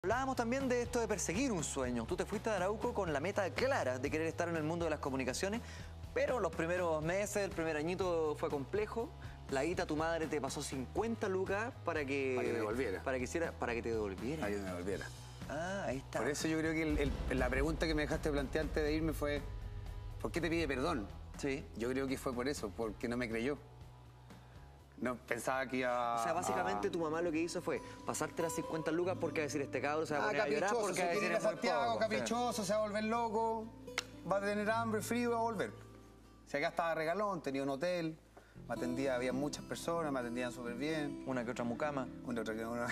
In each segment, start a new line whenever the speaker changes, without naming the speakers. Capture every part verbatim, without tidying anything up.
Hablábamos también de esto de perseguir un sueño. Tú te fuiste a Arauco con la meta clara de querer estar en el mundo de las comunicaciones, pero los primeros meses, el primer añito fue complejo. La Ita, tu madre, te pasó cincuenta lucas para que...
Para que me devolviera.
Para que, hiciera, para que te devolviera.
Para que me devolviera.
Ah, ahí está.
Por eso yo creo que el, el, la pregunta que me dejaste plantear antes de irme fue ¿por qué te pide perdón?
Sí.
Yo creo que fue por eso, porque no me creyó. No, pensaba que iba
O sea, básicamente
a...
tu mamá lo que hizo fue pasarte las cincuenta lucas porque decir este cabro se va a
Ah,
poner a llorar
caprichoso,
porque
se
va a
quiere
decir
ir a
es muy
Santiago,
poco.
caprichoso, se va a volver loco, va a tener hambre, frío y va a volver. Si acá estaba regalón, tenía un hotel, me atendía, había muchas personas, me atendían súper bien.
Una que otra mucama.
Una otra que una...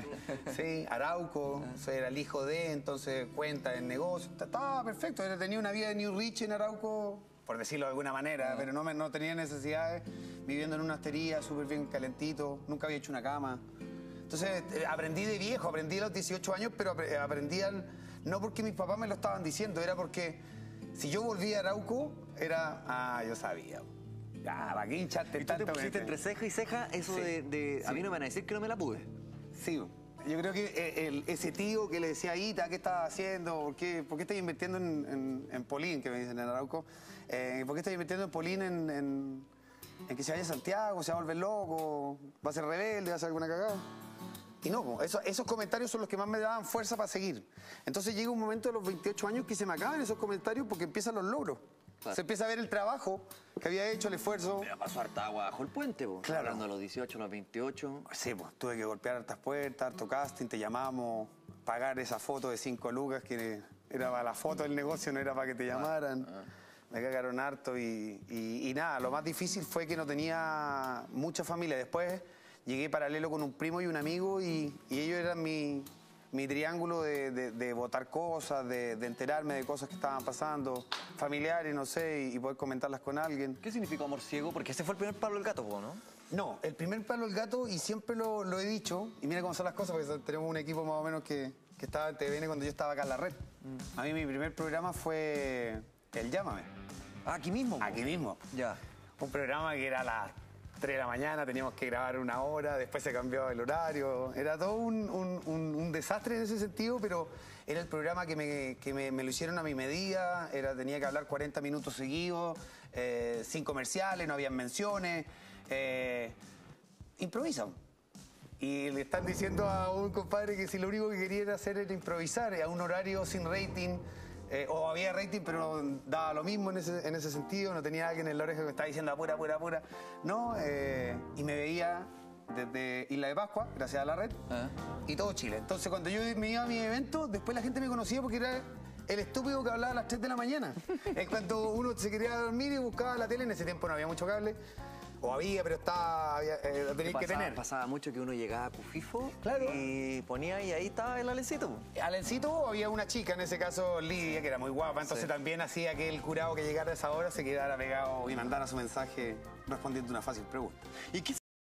Sí, Arauco, o sea, era el hijo de, entonces cuenta en negocio, estaba perfecto, tenía una vida de New Rich en Arauco, por decirlo de alguna manera, pero no, me, no tenía necesidades, viviendo en una hostería, súper bien calentito, nunca había hecho una cama. Entonces eh, aprendí de viejo, aprendí a los dieciocho años, pero aprendí al, no porque mis papás me lo estaban diciendo, era porque si yo volvía a Arauco, era, ah, yo sabía. Ah, ¿para qué hinchaste
¿Y tú
tanto?
te pusiste entre ceja y ceja eso
Sí,
de, de a
sí.
mí no me van a decir que no me la pude?
Sí, yo creo que el, ese tío que le decía a Ita, ¿qué estás haciendo? ¿Por qué, por qué estás invirtiendo en, en, en Polín, que me dicen en Arauco? Eh, ¿Por qué estás invirtiendo en Polín en, en, en que se vaya a Santiago, se va a volver loco, va a ser rebelde, va a hacer alguna cagada? Y no, eso, esos comentarios son los que más me daban fuerza para seguir. Entonces llega un momento de los veintiocho años que se me acaban esos comentarios porque empiezan los logros. Claro. Se empieza a ver el trabajo que había hecho, el esfuerzo.
Pero pasó harta agua bajo el puente, po.
Claro.
Hablando de los dieciocho, los veintiocho.
Sí, pues tuve que golpear hartas puertas, harto casting, te llamamos, pagar esa foto de cinco lucas que era para la foto del negocio, no era para que te llamaran. Ah, ah. Me cagaron harto y, y, y nada, lo más difícil fue que no tenía mucha familia. Después llegué paralelo con un primo y un amigo y, y ellos eran mi... mi triángulo de, de, de votar cosas, de, de enterarme de cosas que estaban pasando, familiares, no sé, y, y poder comentarlas con alguien.
¿Qué significó amor ciego? Porque ese fue el primer palo del gato, ¿no?
No, el primer palo del gato, y siempre lo, lo he dicho, y mira cómo son las cosas, porque tenemos un equipo más o menos que, que estaba en T V N cuando yo estaba acá en la red. Mm. A mí mi primer programa fue el Llámame.
Ah, ¿aquí mismo?
Aquí mismo.
Ya.
Un programa que era a las tres de la mañana, teníamos que grabar una hora, después se cambió el horario. Era todo un, un, un, un desastre en ese sentido, pero era el programa que me, que me, me lo hicieron a mi medida. Era, tenía que hablar cuarenta minutos seguidos, eh, sin comerciales, no habían menciones. Eh, improvisan. Y le están diciendo a un compadre que si lo único que quería era hacer era improvisar, a un horario sin rating. Eh, o había rating, pero daba lo mismo en ese, en ese sentido. No tenía alguien en la oreja que me estaba diciendo apura, apura, apura. No, eh, y me veía desde Isla de Pascua, gracias a la red, ¿Ah? y todo Chile. Entonces, cuando yo me iba a mi evento, después la gente me conocía porque era el estúpido que hablaba a las tres de la mañana. Es cuando uno se quería dormir y buscaba la tele. En ese tiempo no había mucho cable. O había, pero estaba, había, eh, lo tenías que tener.
Pasaba mucho que uno llegaba a Pufifo,
claro,
y ponía y ahí estaba el Alencito.
Alencito, había una chica, en ese caso Lidia, que era muy guapa, entonces sí. También hacía que el curado que llegara a esa hora se quedara pegado y mandara su mensaje respondiendo una fácil pregunta.
¿Y qué